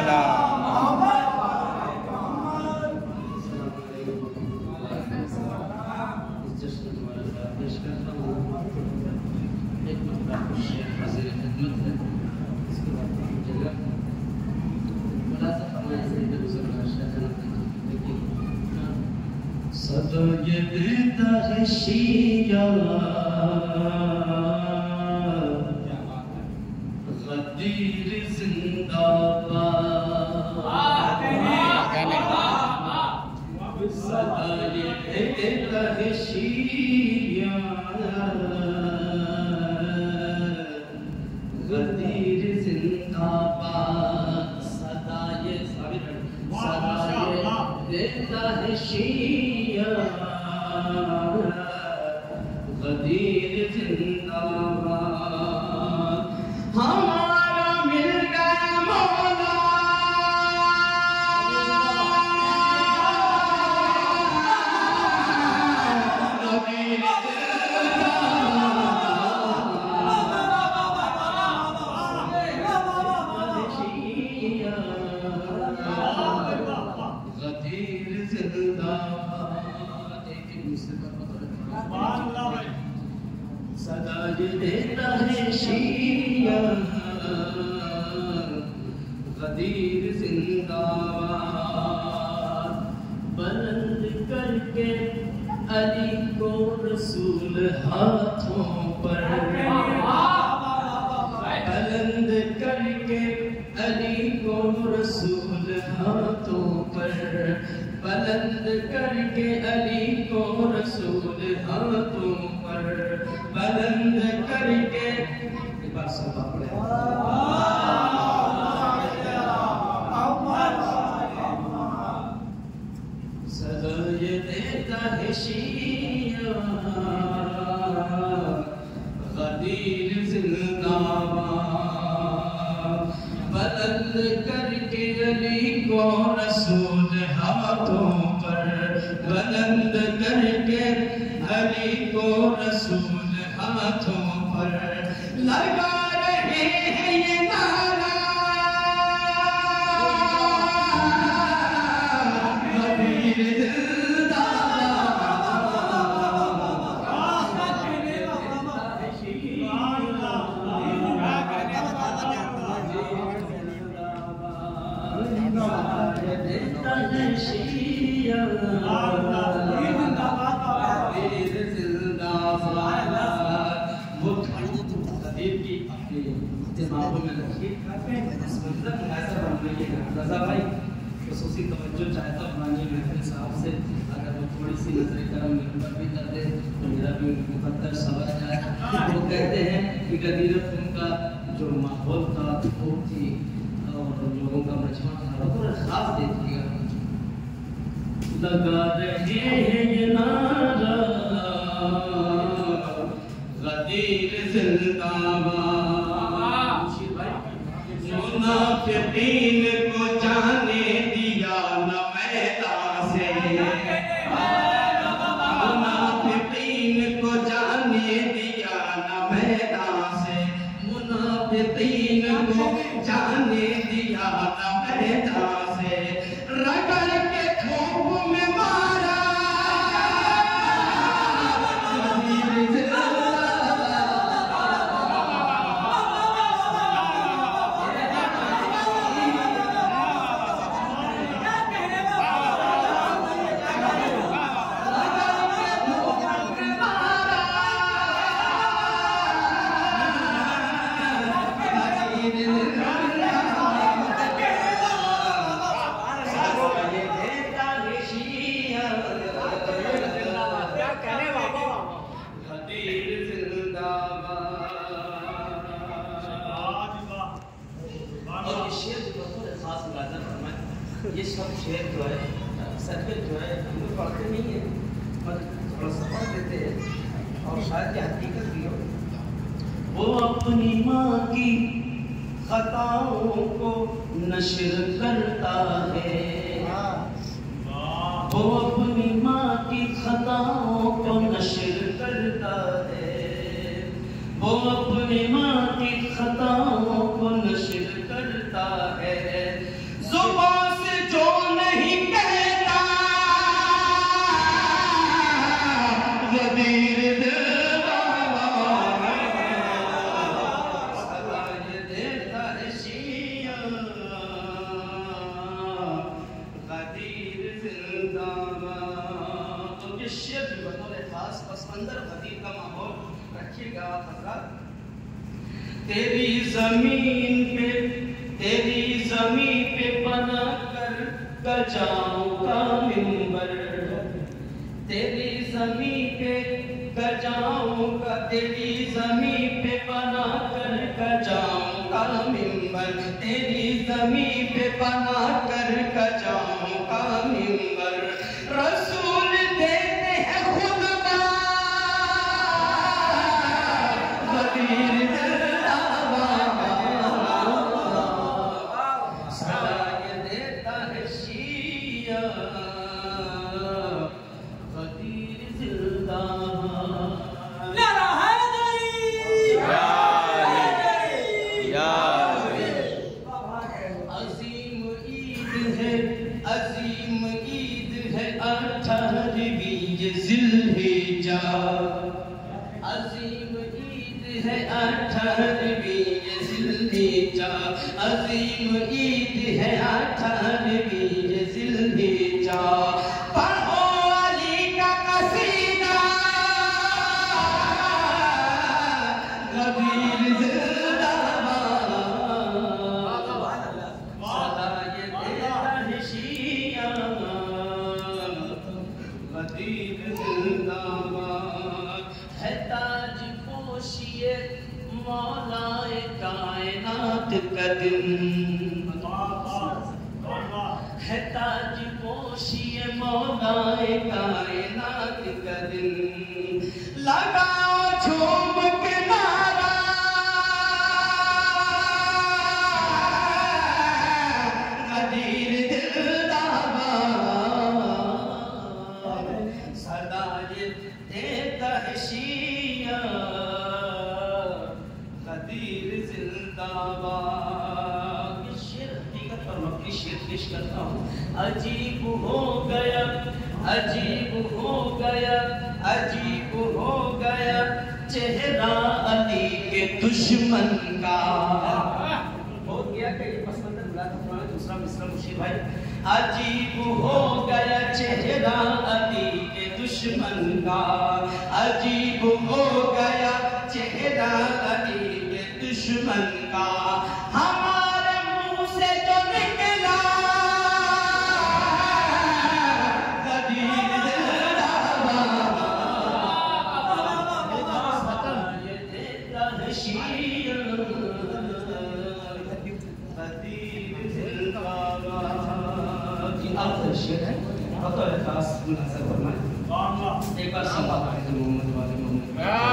सदाए देता है शिया गदीर जिंदाबाद। सदाए देता है शिया गदीर जिंदाबाद। सदाए देता है शिया गदीर जिंदाबाद। हमारा मिल गया मौला गदीर सदाए देता है शिया गदीर जिंदाबाद। बुलंद करके अली को रसूल हाथों पर, बुलंद करके अली को रसूल हाथों पर, बुलंद करके अली को रसूल हाथों पर, बुलंद करके एक बार सब पढ़े। सदाए देता है शिया गदीर जिंदाबाद। बुलंद करके अली को रसूल हाथों पर, बुलंद करके अली को रसूल हाथों पर लगा रहे हैं ये नारा गदीर दिमागों में रखिए। इस मंजर को ऐसा बनाइएगा। रजा भाई खसूसी तवज्जो चाहता बनानी महफिल साहब से, अगर वो थोड़ी सी नजर करम मिलकर भी कर दे तो मेरा भी मुकद्दर समझ जाए। वो कहते हैं कि गदीरत उनका जो माहौल था वो थी और लोगों का मजमा था वो थोड़ा खास देखिएगा। लगा रहे हैं ये नारा गदीर जिंदाबाद। मुनाफिकीन को जाने दिया न मैदान से, मुनाफिकीन को जाने दिया न मैदान से, मुनाफिकीन को जाने दिया न मैदान से, रगड़ के खूब में मारा ये सब शेर जो है सचमुच जो है हम लोग पढ़ते नहीं है पर थोड़ा सा पढ़ देते हैं और शायद ये हकीकत भी हो। वो अपनी माँ की खताओं को नश्र करता है, वो अपनी माँ की खताओं को नश्र करता है, वो अपनी माँ की खताओं को नश्र करता है। समंदर गदीर का माहौल रखिएगा हजरत। तेरी जमीन पे बना कर गजाओं का मिंबर, तेरी जमीन पे गजाओं का, तेरी जमीन पे बना कर गजाओं का मिंबर, तेरी जमीन पे बना कर गजाओं का मिंबर। रसूल देते हैं खुतबा गदीर दिलदावा, सलाह देता है शिया गदीर दिलदावा। नारा हैदरी, अजीम ईद है 18वीं ज़िलहिज्जा, अजीम ईद है 18वीं ज़िलहिज्जा, अजीम ईद है 18वीं ज़िलहिज्जा। पढ़ो अली का कसीदा गदीर दिलदावा, सलाह देता है शिया गदीर दिलदावा। है ताज पोशिए मौलाए कायनात का दिन, है ताज पोशिए मौलाए कायनात का दिन। लगाओ झूम के नारा गदीर दिलदावा, सदा ये देता है शिया गदीर दिलदावा। ये शेर हकीकत पर मबनी शेर पेश करता हूँ। अजीब हो गया, अजीब हो गया, अजीब हो गया चेहरा अली के दुश्मन का। हो गया कि ये पसमंदर मिला था पुराना दूसरा मिसरा मुशीर भाई। अजीब हो गया चेहरा अली के दुश्मन का, अजीब हो गया चेहरा अली के दुश्मन का। हमारे मुंह से जो निकला गदीर दिलदावा, ये देता है शिया गदीर दिलदावा। ये आखिरी शेर है, बतौर खास मुलाज़ा फरमाएं। एक बार सल्लल्लाहु अलैहि मोहम्मद वाले मोहम्मद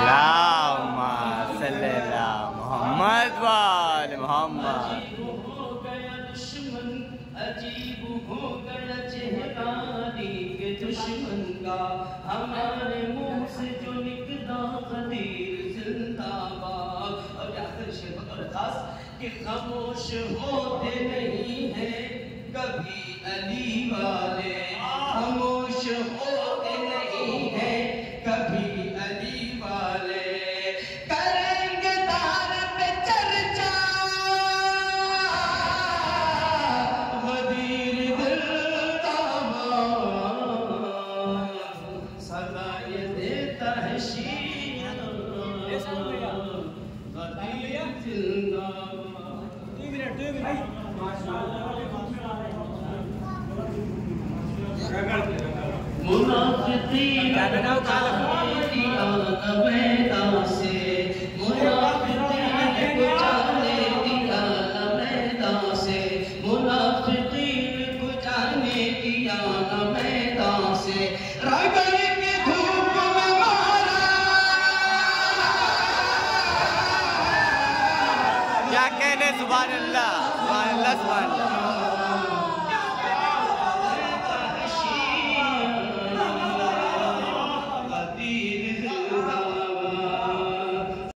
मोहम्मद। अजीब हो गया दुश्मन, अजीब हो गया चेहरा अली के दुश्मन का। हमारे मुंह से जो निकला गदीर जिंदाबाद। और आखिर शेर बतौर खास कि खामोश होते नहीं है कभी अली वाले, खामोश होते नहीं है कभी अली वाले। करेंगे दार पे चर्चा गदीर दिलदावा, सदा ये देता है शिया गदीर दिलदावा। 2 मिनट मुनाफिकीन को जाने दिया मैदा से, मुनाफिकीन को जाने दिया मैदा से, मुनाफिकीन को जाने दिया मैदा से। रगड़ के धूप में मारा, क्या कहने, सुभान अल्लाह, सुभान अल्लाह, सुभान अल्लाह।